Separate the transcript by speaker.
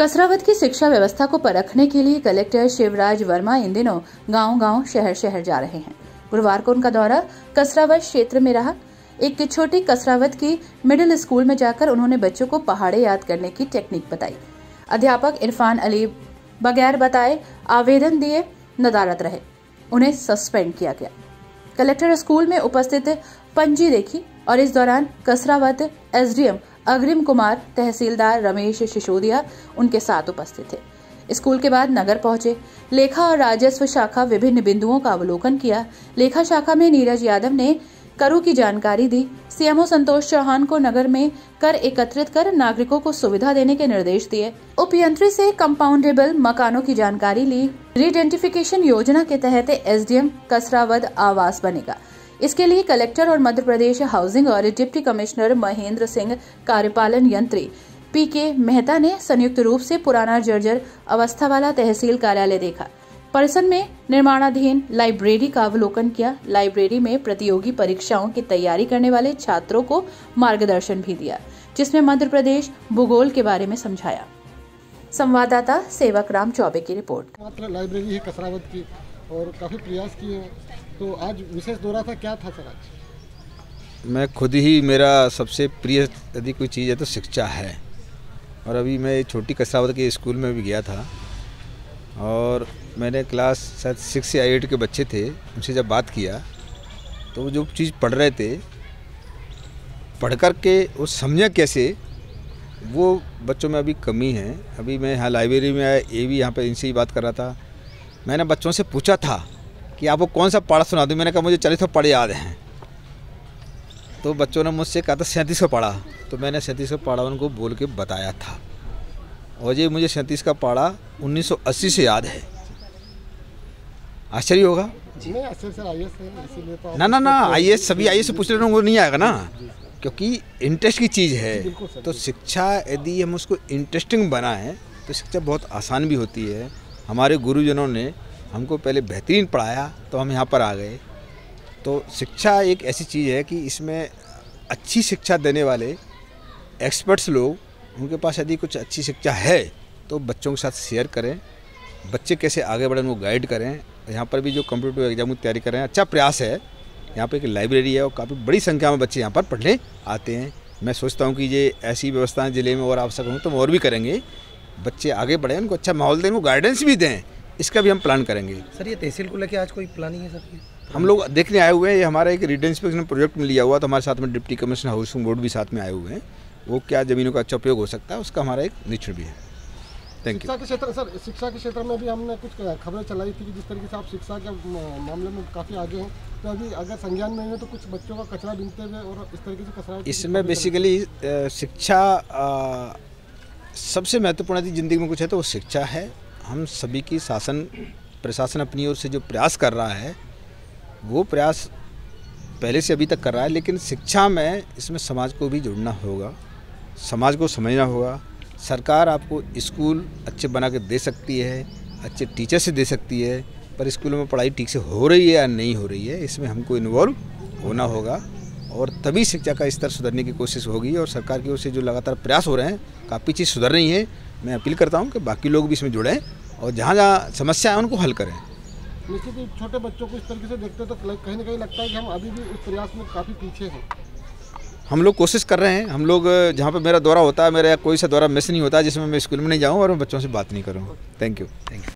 Speaker 1: कसरावद की शिक्षा व्यवस्था को परखने के लिए कलेक्टर शिवराज वर्मा इन दिनों गांव-गांव, शहर-शहर जा रहे हैं। गुरुवार को उनका दौरा कसरावद क्षेत्र में रहा। एक छोटी कसरावद की मिडिल स्कूल में जाकर उन्होंने बच्चों को पहाड़े याद करने की टेक्निक बताई। अध्यापक इरफान अली बगैर बताए आवेदन दिए नदारद रहे, उन्हें सस्पेंड किया गया। कलेक्टर स्कूल में उपस्थित पंजी देखी और इस दौरान कसरावद एसडीएम अग्रिम कुमार, तहसीलदार रमेश सिसोदिया उनके साथ उपस्थित थे। स्कूल के बाद नगर पहुंचे। लेखा और राजस्व शाखा विभिन्न बिंदुओं का अवलोकन किया। लेखा शाखा में नीरज यादव ने करों की जानकारी दी। सीएमओ संतोष चौहान को नगर में कर एकत्रित कर नागरिकों को सुविधा देने के निर्देश दिए। उपयंत्री से कंपाउंडेबल मकानों की जानकारी ली। रीडेंटिफिकेशन योजना के तहत एसडीएम कसरावद आवास बनेगा। इसके लिए कलेक्टर और मध्य प्रदेश हाउसिंग और डिप्टी कमिश्नर महेंद्र सिंह, कार्यपालन यंत्री पीके मेहता ने संयुक्त रूप से पुराना जर्जर अवस्था वाला तहसील कार्यालय देखा। परिसर में निर्माणाधीन लाइब्रेरी का अवलोकन किया। लाइब्रेरी में प्रतियोगी परीक्षाओं की तैयारी करने वाले छात्रों को मार्गदर्शन भी दिया, जिसमें मध्य प्रदेश भूगोल के बारे में समझाया। संवाददाता सेवक राम चौबे की रिपोर्ट।
Speaker 2: लाइब्रेरी है कसरावद की और काफी प्रयास किए, तो आज विशेष दौरा था, क्या था सर आज?
Speaker 3: मैं खुद ही, मेरा सबसे प्रिय यदि कोई चीज़ है तो शिक्षा है। और अभी मैं छोटी कसरावद के स्कूल में भी गया था और मैंने क्लास शायद 6 या 8 के बच्चे थे, उनसे जब बात किया तो वो जो चीज़ पढ़ रहे थे, पढ़ कर के वो समझा कैसे, वो बच्चों में अभी कमी है। अभी मैं यहाँ लाइब्रेरी में आया, ये भी यहाँ पे इनसे ही बात कर रहा था। मैंने बच्चों से पूछा था कि आपको कौन सा पाड़ा सुना दूँ। मैंने कहा मुझे 40 पढ़े याद हैं। तो बच्चों ने मुझसे कहा था 37 का पाड़ा, तो मैंने 37 का पाड़ा उनको बोल के बताया था। और ये मुझे 37 का पाड़ा 1980 से याद है। आश्चर्य होगा ना, आईएएस सभी आईएएस से पूछ रहे हैं, वो नहीं आएगा ना, क्योंकि इंटरेस्ट की चीज़ है। तो शिक्षा यदि हम उसको इंटरेस्टिंग बनाएं तो शिक्षा बहुत आसान भी होती है। हमारे गुरुजनों ने हमको पहले बेहतरीन पढ़ाया तो हम यहाँ पर आ गए। तो शिक्षा एक ऐसी चीज़ है कि इसमें अच्छी शिक्षा देने वाले एक्सपर्ट्स लोग, उनके पास यदि कुछ अच्छी शिक्षा है तो बच्चों के साथ शेयर करें, बच्चे कैसे आगे बढ़ें उनको गाइड करें। यहाँ पर भी जो कम्पिटिटिव एग्जाम की तैयारी कर रहे हैं, अच्छा प्रयास है। यहाँ पर एक लाइब्रेरी है और काफ़ी बड़ी संख्या में बच्चे यहाँ पर पढ़ने आते हैं। मैं सोचता हूँ कि ये ऐसी व्यवस्थाएँ ज़िले में और आवश्यक हों तो हम और भी करेंगे। बच्चे आगे बढ़ें, उनको अच्छा माहौल दें, उनको गाइडेंस भी दें, इसका भी हम प्लान करेंगे।
Speaker 4: सर, ये तहसील को लेकर आज कोई प्लानिंग है सर?
Speaker 3: हम लोग देखने आए हुए हैं। ये हमारा एक रीडेंटिफिकेशन प्रोजेक्ट में लिया हुआ, तो हमारे साथ में डिप्टी कमिश्नर हाउसिंग बोर्ड भी साथ में आए हुए हैं। वो क्या ज़मीनों का अच्छा उपयोग हो सकता है, उसका हमारा एक निरीक्षण भी है। Thank you.
Speaker 2: शिक्षा के क्षेत्र, सर शिक्षा के क्षेत्र में भी हमने कुछ खबरें चलाई थी कि जिस तरीके से आप शिक्षा के मामले में काफ़ी आगे हैं, तो अभी अगर संज्ञान में है तो कुछ बच्चों का कचरा बीनते हुए और इस तरीके से कचरा,
Speaker 3: इसमें बेसिकली शिक्षा सबसे महत्वपूर्ण यदि ज़िंदगी में कुछ है तो वो शिक्षा है। हम सभी की शासन प्रशासन अपनी ओर से जो प्रयास कर रहा है, वो प्रयास पहले से अभी तक कर रहा है, लेकिन शिक्षा में इसमें समाज को भी जुड़ना होगा, समाज को समझना होगा। सरकार आपको स्कूल अच्छे बना के दे सकती है, अच्छे टीचर से दे सकती है, पर स्कूलों में पढ़ाई ठीक से हो रही है या नहीं हो रही है, इसमें हमको इन्वॉल्व होना होगा और तभी शिक्षा का स्तर सुधरने की कोशिश होगी। और सरकार की ओर से जो लगातार प्रयास हो रहे हैं, काफ़ी चीज़ सुधर रही है। मैं अपील करता हूँ कि बाकी लोग भी इसमें जुड़ें और जहाँ जहाँ समस्या है उनको हल करें।
Speaker 2: निश्चित ही छोटे बच्चों को इस तरीके से देखते तो कहीं ना कहीं लगता है कि हम अभी भी उस प्रयास में काफ़ी पीछे हैं।
Speaker 3: हम लोग कोशिश कर रहे हैं। हम लोग जहाँ पे मेरा दौरा होता है, मेरा कोई सा दौरा मिस नहीं होता जिसमें मैं स्कूल में नहीं जाऊँ और मैं बच्चों से बात नहीं करूँ। Thank you.